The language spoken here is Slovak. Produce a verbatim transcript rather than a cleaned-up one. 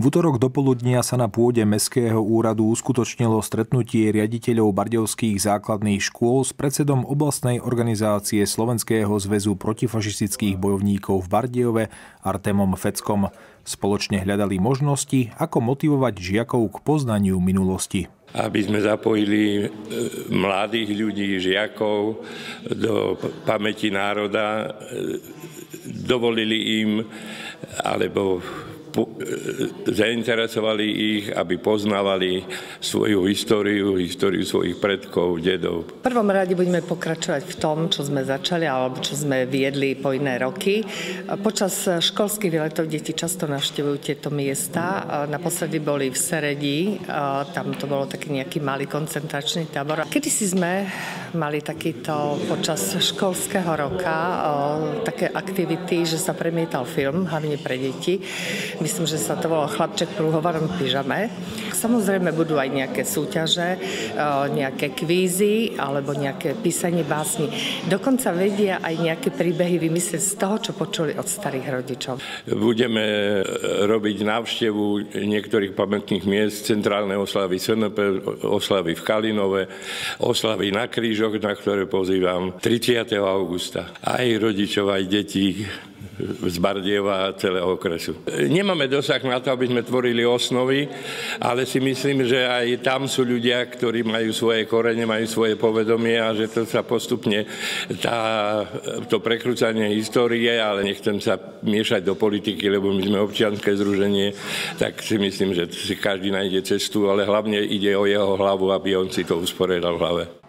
V utorok dopoludnia sa na pôde Mestského úradu uskutočnilo stretnutie riaditeľov bardejovských základných škôl s predsedom oblastnej organizácie Slovenského zväzu protifašistických bojovníkov v Bardejove Artemom Feckom. Spoločne hľadali možnosti, ako motivovať žiakov k poznaniu minulosti. Aby sme zapojili mladých ľudí, žiakov do pamäti národa, dovolili im alebo zainteresovali ich, aby poznávali svoju históriu, históriu svojich predkov, dedov. V prvom rade budeme pokračovať v tom, čo sme začali alebo čo sme viedli po iné roky. Počas školských výletov deti často navštevujú tieto miesta. Naposledy boli v Seredi, tam to bolo taký nejaký malý koncentračný tábor. Kedysi sme mali takýto počas školského roka také aktivity, že sa premietal film, hlavne pre deti. Myslím, že sa to volá Chlapček v pruhovarom pyžame. Samozrejme budú aj nejaké súťaže, nejaké kvízy alebo nejaké písanie básni. Dokonca vedia aj nejaké príbehy vymyslieť z toho, čo počuli od starých rodičov. Budeme robiť návštevu niektorých pamätných miest, centrálne oslavy es en pé, oslavy v Kalinove, oslavy na Krížoch, na ktoré pozývam tridsiateho augusta. Aj rodičov, aj detí z Bardejova a celého okresu. Nemáme dosah na to, aby sme tvorili osnovy, ale si myslím, že aj tam sú ľudia, ktorí majú svoje korene, majú svoje povedomie a že to sa postupne tá, to prekrúcanie histórie, ale nechcem sa miešať do politiky, lebo my sme občianske združenie, tak si myslím, že si každý nájde cestu, ale hlavne ide o jeho hlavu, aby on si to usporiadal v hlave.